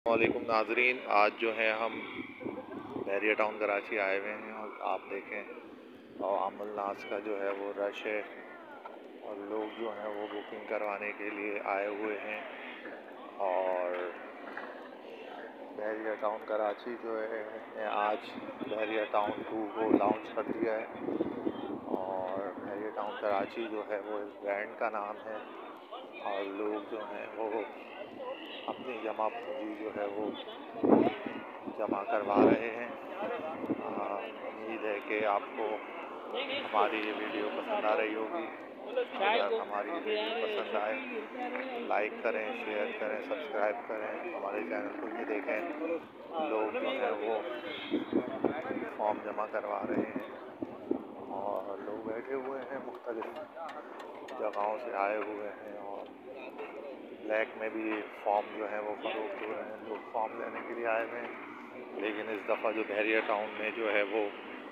वालेकुम नाजरीन, आज जो है हम बहरिया टाउन कराची आए हुए हैं और आप देखें और अमल नाज का जो है वो रश है और लोग जो हैं वो बुकिंग करवाने के लिए आए हुए हैं। और बहरिया टाउन कराची जो है आज बहरिया टाउन 2 को लॉन्च कर दिया है और बहरिया टाउन कराची जो है वो इस ब्रांड का नाम है और लोग जो हैं वो अपनी जमा पूंजी जो है वो जमा करवा रहे हैं। उम्मीद है कि आपको हमारी ये वीडियो पसंद आ रही होगी। अगर हमारी ये वीडियो पसंद आए लाइक करें, शेयर करें, सब्सक्राइब करें हमारे चैनल को। ये देखें लोग जो हैं वो फॉर्म जमा करवा रहे हैं और लोग बैठे हुए हैं, मुख्तलिफ जगहों से आए हुए हैं और ब्लैक में भी फॉर्म जो है वो फरोख्त हो रहे हैं। लोग फॉर्म लेने के लिए आए हुए हैं, लेकिन इस दफ़ा जो बहरिया टाउन में जो है वो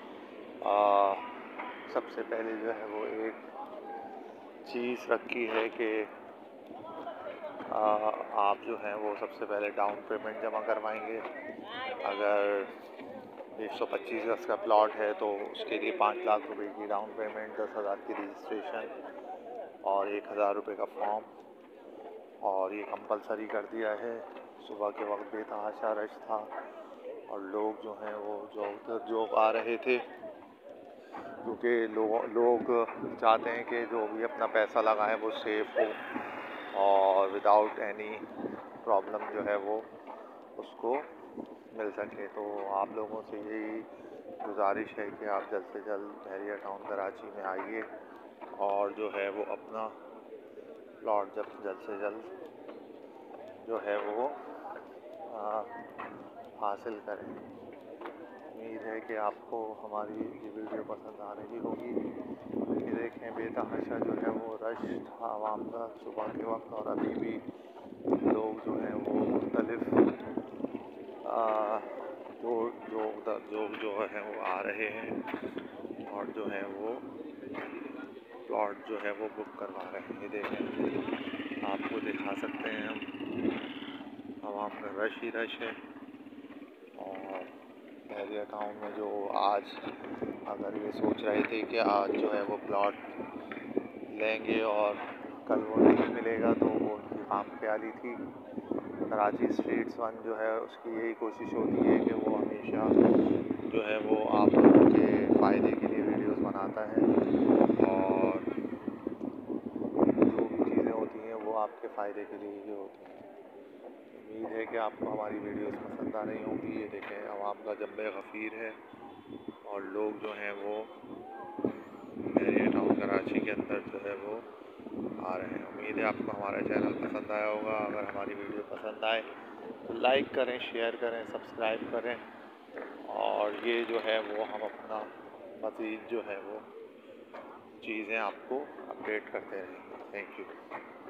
सबसे पहले जो है वो एक चीज़ रखी है कि आप जो हैं वो सबसे पहले डाउन पेमेंट जमा करवाएंगे। अगर 125 गज का प्लॉट है तो उसके लिए 5 लाख रुपए की डाउन पेमेंट, 10,000 की रजिस्ट्रेशन और 1,000 रुपये का फॉर्म। और ये कंपलसरी कर दिया है। सुबह के वक्त बेतहाशा रश था और लोग जो हैं वो जॉब आ रहे थे, क्योंकि लोग चाहते हैं कि जो भी अपना पैसा लगाएं वो सेफ़ हो और विदाउट एनी प्रॉब्लम जो है वो उसको मिल सके। तो आप लोगों से यही गुजारिश है कि आप जल्द से जल्द बहरिया टाउन कराची में आइए और जो है वो अपना प्लॉट जल्द से जल्द जो है वो हासिल करें। उम्मीद है कि आपको हमारी ये वीडियो पसंद आ रही होगी। ये देखें बेतहाशा जो है वो रश था आवाम का सुबह के वक्त और अभी भी लोग जो हैं वो मुख्तलिफ जो है वो आ रहे हैं और जो है वो प्लॉट जो है वो बुक करवा रहे हैं। ये देखें, आपको दिखा सकते हैं हम, आवाम का रश ही रश है। और बहरिया टाउन में जो आज अगर ये सोच रहे थे कि आज जो है वो प्लॉट लेंगे और कल वो नहीं मिलेगा तो वो उनकी खाम ख्याली थी। कराची स्ट्रीट्स वन जो है उसकी यही कोशिश होती है कि वो हमेशा जो है वो आप लोगों के फ़ायदे के लिए वीडियोस बनाता है और जो भी चीज़ें होती हैं वो आपके फ़ायदे के लिए ही होती हैं। उम्मीद है कि आपको हमारी वीडियोस पसंद आ रही होंगी। ये देखें आवाम का जम्बे गफ़ीर है और लोग जो हैं वो बहरिया टाउन कराची के अंदर जो है वो आ रहे हैं। उम्मीद है आपको हमारा चैनल पसंद आया होगा। अगर हमारी वीडियो पसंद आए तो लाइक करें, शेयर करें, सब्सक्राइब करें और ये जो है वो हम अपना मज़ीद जो है वो चीज़ें आपको अपडेट करते रहेंगे। Thank you.